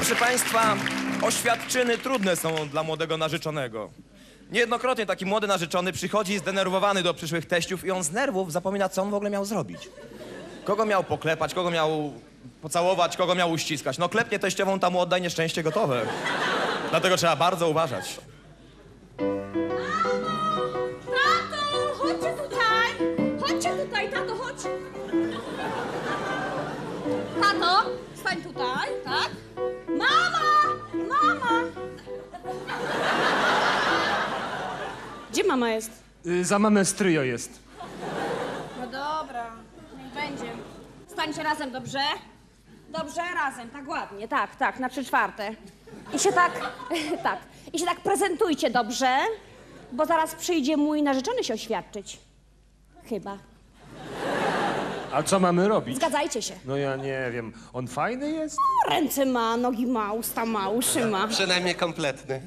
Proszę państwa, oświadczyny trudne są dla młodego narzeczonego. Niejednokrotnie taki młody narzeczony przychodzi zdenerwowany do przyszłych teściów i on z nerwów zapomina, co on w ogóle miał zrobić. Kogo miał poklepać, kogo miał pocałować, kogo miał uściskać. No klepnie teściową, tam mu oddaj nieszczęście gotowe. Dlatego trzeba bardzo uważać. Tato, chodźcie tutaj! Chodźcie tutaj, tato, chodź! Tato, stań tutaj, tak? Mama! Mama! Gdzie mama jest? Za mamę stryjo jest. No dobra, niech będzie. Stańcie razem, dobrze? Dobrze, razem, tak ładnie, tak, na 3/4. I się tak, tak, i się tak prezentujcie dobrze, bo zaraz przyjdzie mój narzeczony się oświadczyć. Chyba. A co mamy robić? Zgadzajcie się. No ja nie wiem. On fajny jest? Ręce ma, nogi ma, usta ma, uszy ma. Przynajmniej kompletny.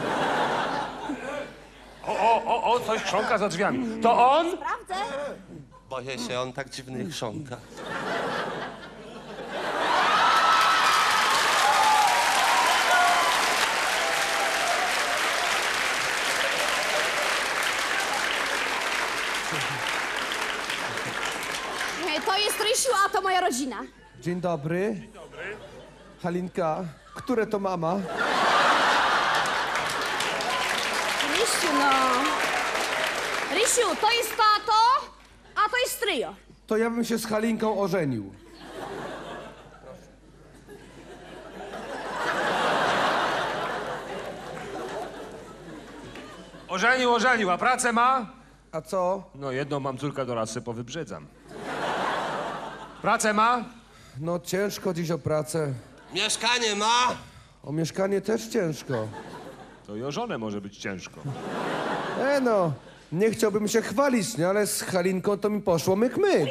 O, coś chrząka za drzwiami. To on? Sprawdzę. Boję się, on tak dziwny chrząka. To jest Rysiu, a to moja rodzina. Dzień dobry. Dzień dobry. Halinka, które to mama? Rysiu, no. Rysiu, to jest tato, a to jest stryjo. To ja bym się z Halinką ożenił. Ożenił, a pracę ma? A co? No jedną mam córkę do rasy, powybrzedzam. Pracę ma? No ciężko dziś o pracę. Mieszkanie ma? O mieszkanie też ciężko. To i o żonę może być ciężko. No, nie chciałbym się chwalić, nie? Ale z Halinką to mi poszło myk-myk.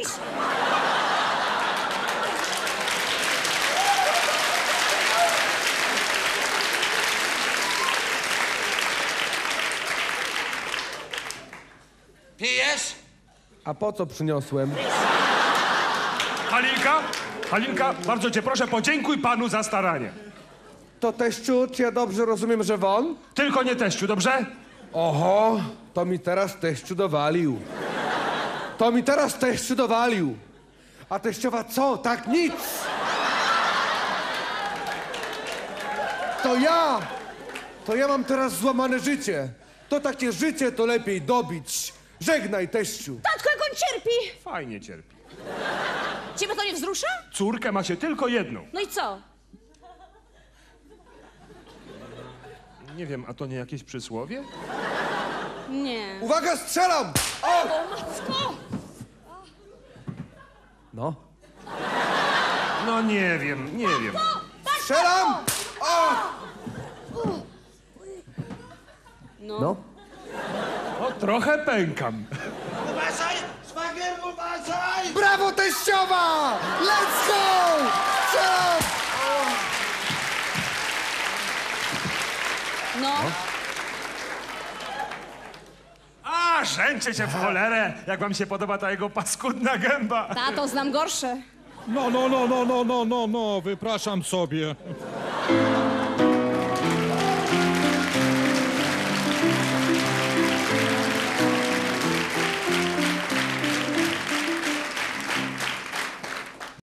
Pijesz? A po co przyniosłem? Halinka, bardzo cię proszę, podziękuj panu za staranie. To teściu, czy ja dobrze rozumiem, że won? Tylko nie teściu, dobrze? Oho, to mi teraz teściu dowalił. To mi teraz teściu dowalił. A teściowa co? Tak nic. To ja mam teraz złamane życie. To takie życie to lepiej dobić. Żegnaj, teściu. Tatko, jak on cierpi. Fajnie cierpi. Ciebie to nie wzrusza? Córkę ma się tylko jedną. No i co? Nie wiem, a to nie jakieś przysłowie? Nie. Uwaga, strzelam! O! O, matko! No. No nie wiem. Strzelam! O! No. O, trochę pękam. Uważaj! Szwagier, uważaj! Brawo, teściowa! Let's go! Strzelam! No. A, żęcie się w cholerę, jak wam się podoba ta jego paskudna gęba. Tato, znam gorsze. No, wypraszam sobie.